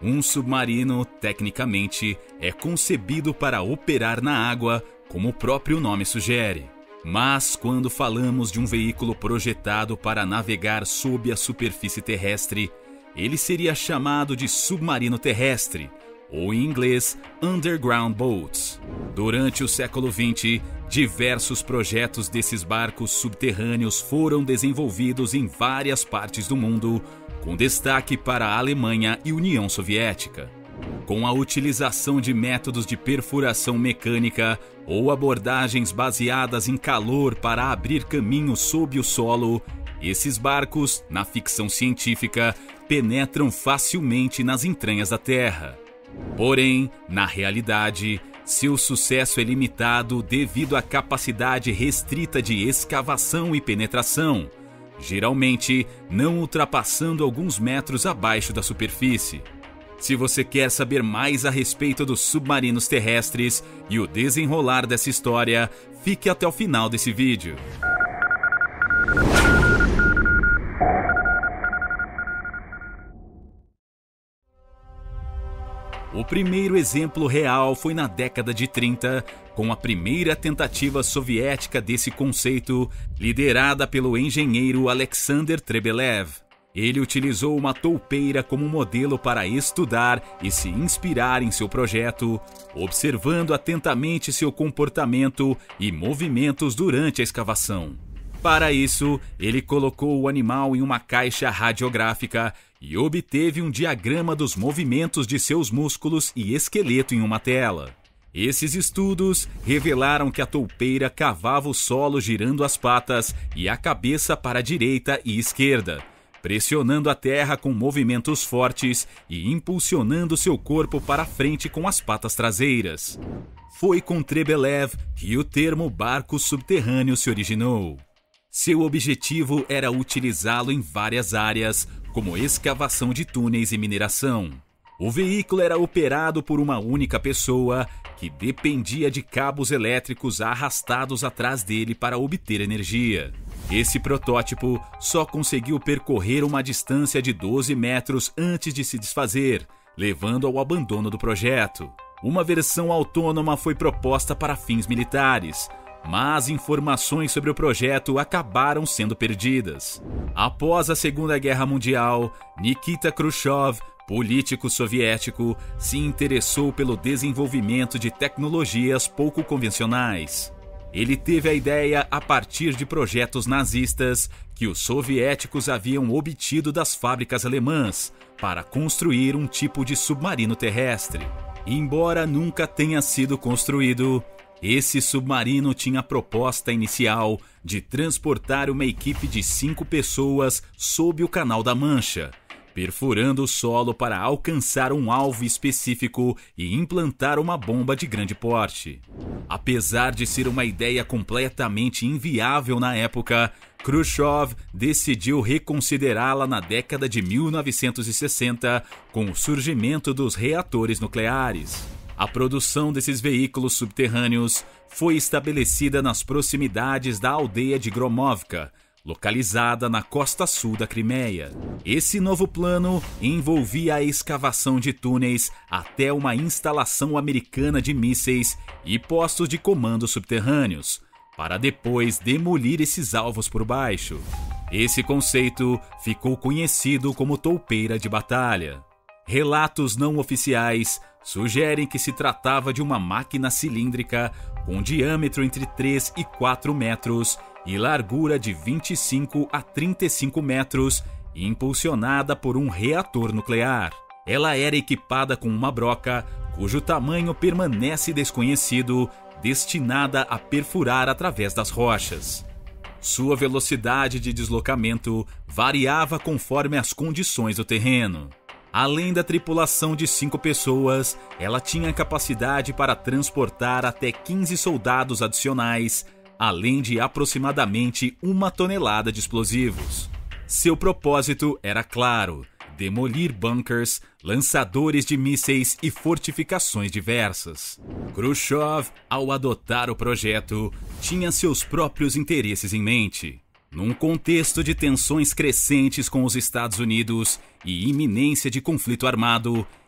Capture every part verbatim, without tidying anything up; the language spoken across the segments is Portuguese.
Um submarino, tecnicamente, é concebido para operar na água, como o próprio nome sugere. Mas, quando falamos de um veículo projetado para navegar sob a superfície terrestre, ele seria chamado de submarino terrestre, ou em inglês, Underground Boats. Durante o século vinte, diversos projetos desses barcos subterrâneos foram desenvolvidos em várias partes do mundo, com destaque para a Alemanha e União Soviética. Com a utilização de métodos de perfuração mecânica ou abordagens baseadas em calor para abrir caminho sob o solo, esses barcos, na ficção científica, penetram facilmente nas entranhas da Terra. Porém, na realidade, seu sucesso é limitado devido à capacidade restrita de escavação e penetração, geralmente não ultrapassando alguns metros abaixo da superfície. Se você quer saber mais a respeito dos submarinos terrestres e o desenrolar dessa história, fique até o final desse vídeo. O primeiro exemplo real foi na década de trinta, com a primeira tentativa soviética desse conceito, liderada pelo engenheiro Alexander Trebelev. Ele utilizou uma toupeira como modelo para estudar e se inspirar em seu projeto, observando atentamente seu comportamento e movimentos durante a escavação. Para isso, ele colocou o animal em uma caixa radiográfica e obteve um diagrama dos movimentos de seus músculos e esqueleto em uma tela. Esses estudos revelaram que a toupeira cavava o solo girando as patas e a cabeça para a direita e esquerda, pressionando a terra com movimentos fortes e impulsionando seu corpo para frente com as patas traseiras. Foi com Trebelev que o termo barco subterrâneo se originou. Seu objetivo era utilizá-lo em várias áreas, como escavação de túneis e mineração. O veículo era operado por uma única pessoa, que dependia de cabos elétricos arrastados atrás dele para obter energia. Esse protótipo só conseguiu percorrer uma distância de doze metros antes de se desfazer, levando ao abandono do projeto. Uma versão autônoma foi proposta para fins militares, mas informações sobre o projeto acabaram sendo perdidas. Após a Segunda Guerra Mundial, Nikita Khrushchev, político soviético, se interessou pelo desenvolvimento de tecnologias pouco convencionais. Ele teve a ideia a partir de projetos nazistas que os soviéticos haviam obtido das fábricas alemãs para construir um tipo de submarino terrestre. Embora nunca tenha sido construído, esse submarino tinha a proposta inicial de transportar uma equipe de cinco pessoas sob o Canal da Mancha, perfurando o solo para alcançar um alvo específico e implantar uma bomba de grande porte. Apesar de ser uma ideia completamente inviável na época, Khrushchev decidiu reconsiderá-la na década de mil novecentos e sessenta com o surgimento dos reatores nucleares. A produção desses veículos subterrâneos foi estabelecida nas proximidades da aldeia de Gromovka, localizada na costa sul da Crimeia. Esse novo plano envolvia a escavação de túneis até uma instalação americana de mísseis e postos de comando subterrâneos, para depois demolir esses alvos por baixo. Esse conceito ficou conhecido como toupeira de batalha. Relatos não oficiais sugerem que se tratava de uma máquina cilíndrica com diâmetro entre três e quatro metros e largura de vinte e cinco a trinta e cinco metros, impulsionada por um reator nuclear. Ela era equipada com uma broca, cujo tamanho permanece desconhecido, destinada a perfurar através das rochas. Sua velocidade de deslocamento variava conforme as condições do terreno. Além da tripulação de cinco pessoas, ela tinha capacidade para transportar até quinze soldados adicionais, além de aproximadamente uma tonelada de explosivos. Seu propósito era claro: demolir bunkers, lançadores de mísseis e fortificações diversas. Khrushchev, ao adotar o projeto, tinha seus próprios interesses em mente. Num contexto de tensões crescentes com os Estados Unidos e iminência de conflito armado,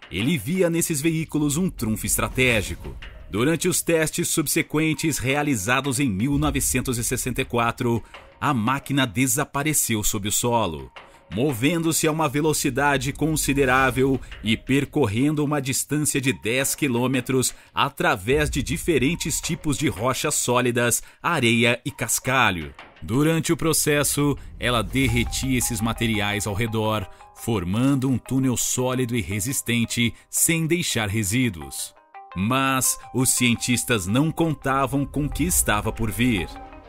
Ele via nesses veículos um trunfo estratégico. Durante os testes subsequentes realizados em mil novecentos e sessenta e quatro, a máquina desapareceu sob o solo, movendo-se a uma velocidade considerável e percorrendo uma distância de dez quilômetros através de diferentes tipos de rochas sólidas, areia e cascalho. Durante o processo, ela derretia esses materiais ao redor, formando um túnel sólido e resistente sem deixar resíduos. Mas os cientistas não contavam com o que estava por vir.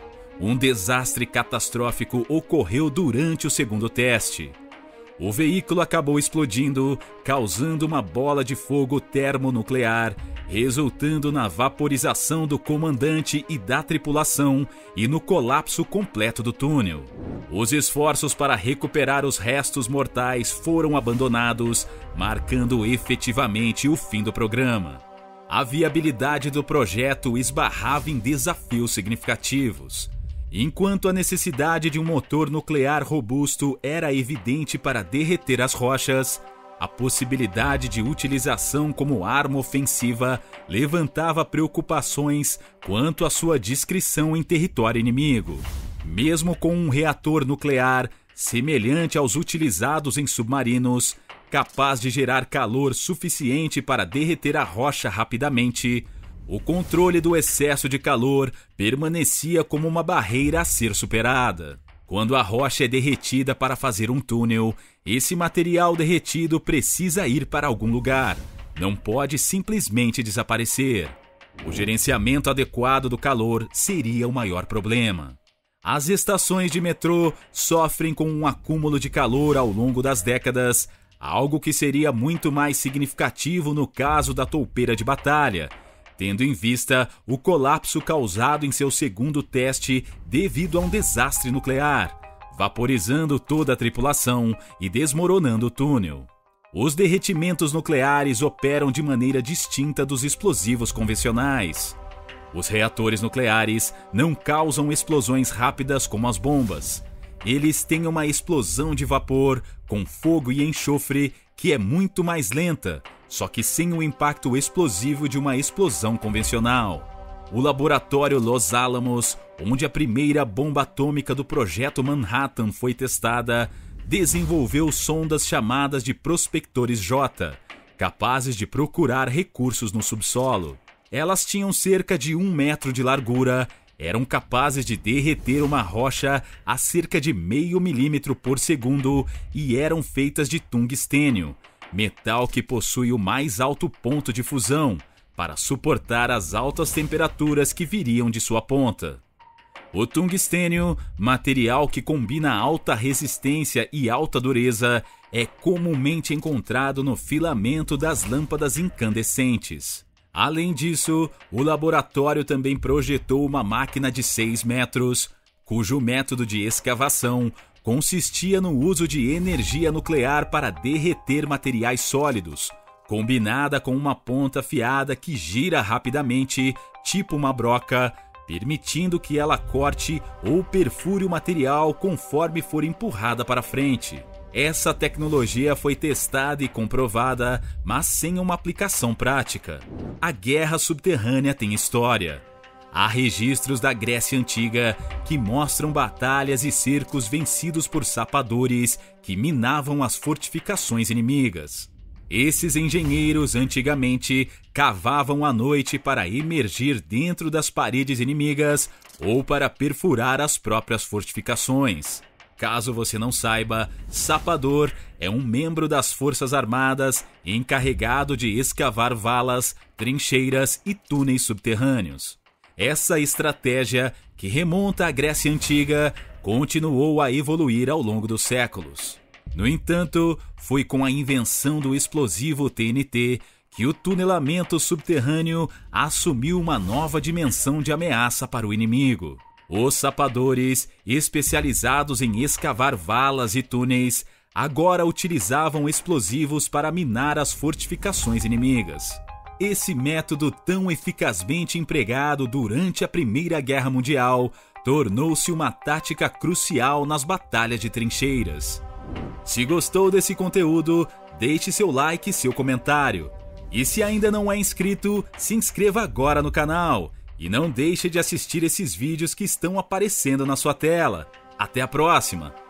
Um desastre catastrófico ocorreu durante o segundo teste. O veículo acabou explodindo, causando uma bola de fogo termonuclear, resultando na vaporização do comandante e da tripulação e no colapso completo do túnel. Os esforços para recuperar os restos mortais foram abandonados, marcando efetivamente o fim do programa. A viabilidade do projeto esbarrava em desafios significativos. Enquanto a necessidade de um motor nuclear robusto era evidente para derreter as rochas, a possibilidade de utilização como arma ofensiva levantava preocupações quanto à sua discrição em território inimigo. Mesmo com um reator nuclear semelhante aos utilizados em submarinos, capaz de gerar calor suficiente para derreter a rocha rapidamente, o controle do excesso de calor permanecia como uma barreira a ser superada. Quando a rocha é derretida para fazer um túnel, esse material derretido precisa ir para algum lugar. Não pode simplesmente desaparecer. O gerenciamento adequado do calor seria o maior problema. As estações de metrô sofrem com um acúmulo de calor ao longo das décadas, algo que seria muito mais significativo no caso da toupeira de batalha, tendo em vista o colapso causado em seu segundo teste devido a um desastre nuclear, vaporizando toda a tripulação e desmoronando o túnel. Os derretimentos nucleares operam de maneira distinta dos explosivos convencionais. Os reatores nucleares não causam explosões rápidas como as bombas. Eles têm uma explosão de vapor com fogo e enxofre que é muito mais lenta, só que sem o impacto explosivo de uma explosão convencional. O laboratório Los Alamos, onde a primeira bomba atômica do projeto Manhattan foi testada, desenvolveu sondas chamadas de prospectores J, capazes de procurar recursos no subsolo. Elas tinham cerca de um metro de largura, eram capazes de derreter uma rocha a cerca de meio milímetro por segundo e eram feitas de tungstênio, metal que possui o mais alto ponto de fusão, para suportar as altas temperaturas que viriam de sua ponta. O tungstênio, material que combina alta resistência e alta dureza, é comumente encontrado no filamento das lâmpadas incandescentes. Além disso, o laboratório também projetou uma máquina de seis metros, cujo método de escavação consistia no uso de energia nuclear para derreter materiais sólidos, combinada com uma ponta afiada que gira rapidamente, tipo uma broca, permitindo que ela corte ou perfure o material conforme for empurrada para frente. Essa tecnologia foi testada e comprovada, mas sem uma aplicação prática. A guerra subterrânea tem história. Há registros da Grécia Antiga que mostram batalhas e cercos vencidos por sapadores que minavam as fortificações inimigas. Esses engenheiros antigamente cavavam à noite para emergir dentro das paredes inimigas ou para perfurar as próprias fortificações. Caso você não saiba, sapador é um membro das Forças Armadas encarregado de escavar valas, trincheiras e túneis subterrâneos. Essa estratégia, que remonta à Grécia Antiga, continuou a evoluir ao longo dos séculos. No entanto, foi com a invenção do explosivo T N T que o tunelamento subterrâneo assumiu uma nova dimensão de ameaça para o inimigo. Os sapadores, especializados em escavar valas e túneis, agora utilizavam explosivos para minar as fortificações inimigas. Esse método tão eficazmente empregado durante a Primeira Guerra Mundial tornou-se uma tática crucial nas batalhas de trincheiras. Se gostou desse conteúdo, deixe seu like e seu comentário. E se ainda não é inscrito, se inscreva agora no canal. E não deixe de assistir esses vídeos que estão aparecendo na sua tela. Até a próxima!